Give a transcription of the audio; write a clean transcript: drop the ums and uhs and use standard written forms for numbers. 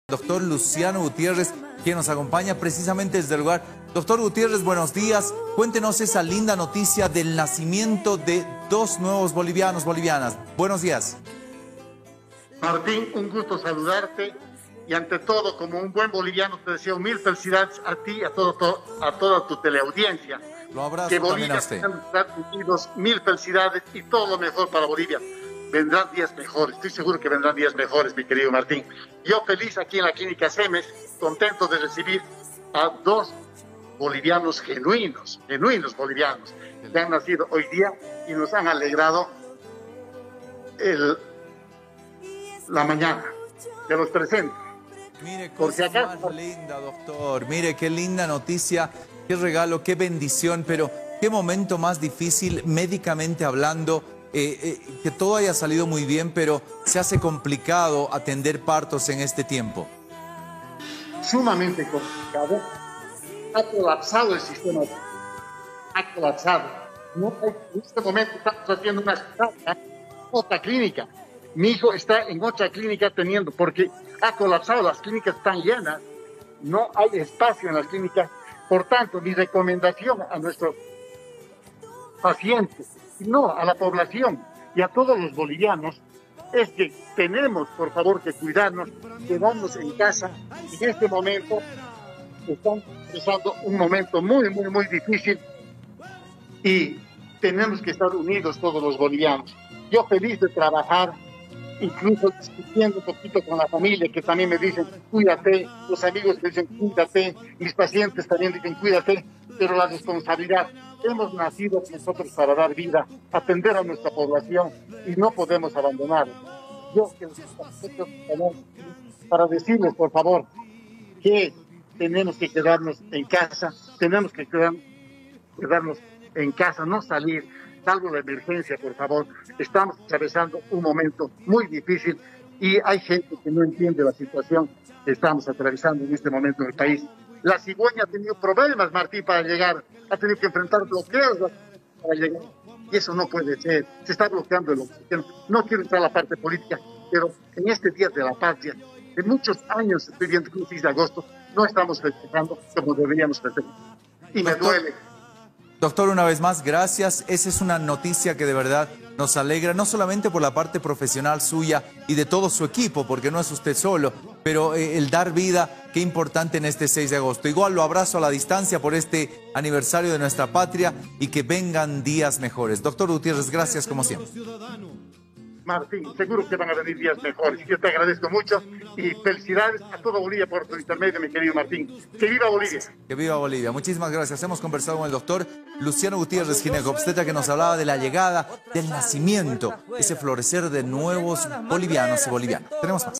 Doctor Luciano Gutiérrez, quien nos acompaña precisamente desde el lugar. Doctor Gutiérrez, buenos días. Cuéntenos esa linda noticia del nacimiento de dos nuevos bolivianas. Buenos días. Martín, un gusto saludarte y ante todo, como un buen boliviano, te deseo mil felicidades a ti y a toda tu teleaudiencia. Lo abrazo que también a Bolivia usted. Unidos, mil felicidades y todo lo mejor para Bolivia. Vendrán días mejores, estoy seguro que vendrán días mejores, mi querido Martín. Yo feliz aquí en la Clínica Semes, contento de recibir a dos bolivianos genuinos bolivianos, que han nacido hoy día y nos han alegrado la mañana. Te los presento. Mire, cosa más linda, doctor. Mire, qué linda noticia, qué regalo, qué bendición, pero qué momento más difícil médicamente hablando. Que todo haya salido muy bien, pero se hace complicado atender partos en este tiempo. Sumamente complicado. Ha colapsado el sistema. Ha colapsado. No, en este momento estamos haciendo otra clínica. Mi hijo está en otra clínica porque ha colapsado, las clínicas están llenas, no hay espacio en las clínicas. Por tanto, mi recomendación a nuestros pacientes, no, a la población y a todos los bolivianos, es que tenemos, por favor, que cuidarnos, quedarnos en casa. En este momento están pasando un momento muy difícil y tenemos que estar unidos todos los bolivianos. Yo feliz de trabajar, incluso discutiendo un poquito con la familia, que también me dicen, cuídate, los amigos me dicen, cuídate, mis pacientes también dicen, cuídate, pero la responsabilidad, hemos nacido nosotros para dar vida, atender a nuestra población y no podemos abandonarla. Yo para decirles, por favor, que tenemos que quedarnos en casa, tenemos que quedarnos en casa, no salir, salvo la emergencia, por favor. Estamos atravesando un momento muy difícil y hay gente que no entiende la situación que estamos atravesando en este momento en el país. La cigüeña ha tenido problemas, Martín, para llegar, ha tenido que enfrentar bloqueos para llegar, y eso no puede ser, se está bloqueando el oxígeno. No quiero entrar a la parte política, pero en este Día de la Patria, de muchos años estoy viendo que el 6 de agosto no estamos festejando como deberíamos festejar, y me duele. Doctor, una vez más, gracias. Esa es una noticia que de verdad nos alegra, no solamente por la parte profesional suya y de todo su equipo, porque no es usted solo, pero el dar vida, qué importante en este 6 de agosto. Igual lo abrazo a la distancia por este aniversario de nuestra patria y que vengan días mejores. Doctor Gutiérrez, gracias como siempre. Martín, seguro que van a venir días mejores. Yo te agradezco mucho y felicidades a toda Bolivia por tu intermedio, mi querido Martín. ¡Que viva Bolivia! Que viva Bolivia. Muchísimas gracias. Hemos conversado con el doctor Luciano Gutiérrez, ginecobstetra, que nos hablaba de la llegada, del nacimiento, ese florecer de nuevos bolivianos y bolivianas. Tenemos más.